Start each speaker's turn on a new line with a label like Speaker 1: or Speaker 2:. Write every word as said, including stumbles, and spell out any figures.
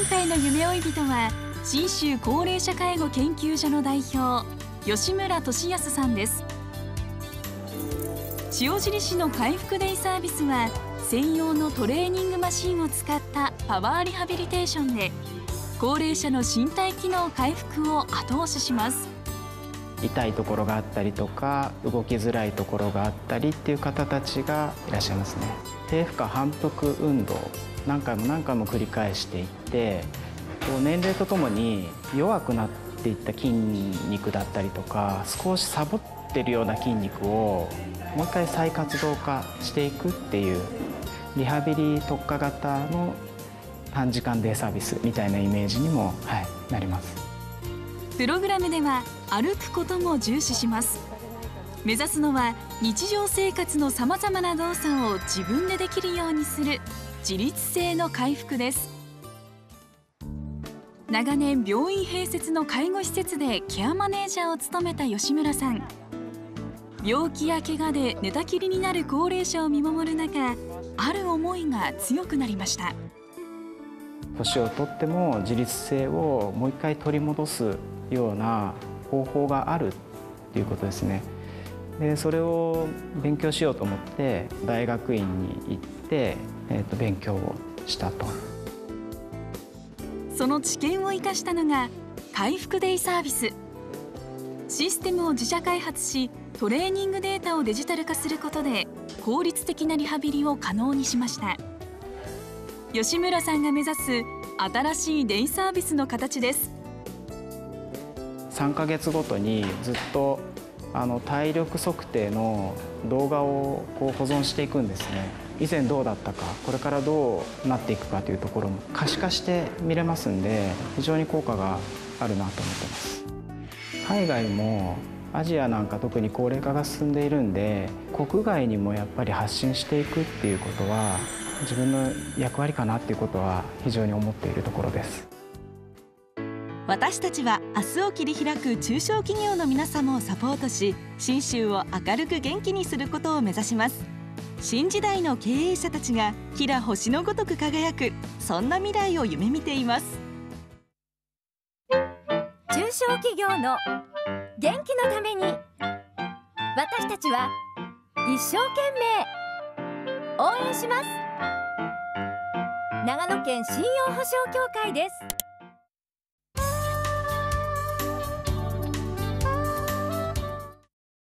Speaker 1: 回の夢追い人は信州高齢者介護研究所の代表、吉村俊康さんです。塩尻市の回復デイサービスは専用のトレーニングマシンを使ったパワーリハビリテーションで高齢者の身体機能回復を後押しします。
Speaker 2: 痛いところがあったりとか動きづらいところがあったりっていう方たちがいらっしゃいますね。低負荷反復運動何回も何回も繰り返していって年齢とともに弱くなっていった筋肉だったりとか少しサボってるような筋肉をもう一回再活動化していくっていうリハビリ特化型の短時間デイサービスみたいなイメージにも、はい、なります。
Speaker 1: プログラムでは歩くことも重視します。目指すのは日常生活のさまざまな動作を自分でできるようにする自立性の回復です。長年病院併設の介護施設でケアマネージャーを務めた吉村さん。病気や怪我で寝たきりになる高齢者を見守る中、ある思いが強くなりました。
Speaker 2: 年をとっても自立性をもう一回取り戻すような方法があるっていうことですね。でそれを勉強しようと思って大学院に行って、えー、と勉強をしたと。
Speaker 1: その知見を生かしたのが回復デイサービス。システムを自社開発しトレーニングデータをデジタル化することで効率的なリハビリを可能にしました。吉村さんが目指す新しいデイサービスの形です。
Speaker 2: さんかげつごとにずっとあの体力測定の動画をこう保存していくんですね。以前どうだったか、これからどうなっていくかというところも可視化して見れますんで、非常に効果があるなと思ってます。海外もアジアなんか特に高齢化が進んでいるんで、国外にもやっぱり発信していくっていうことは自分の役割かなっていうことは非常に思っているところです。
Speaker 3: 私たちは明日を切り開く中小企業の皆様をサポートし、信州を明るく元気にすることを目指します。新時代の経営者たちがきら星のごとく輝く、そんな未来を夢見ています。
Speaker 4: 中小企業の元気のために私たちは一生懸命応援します。長野県信用保証協会です。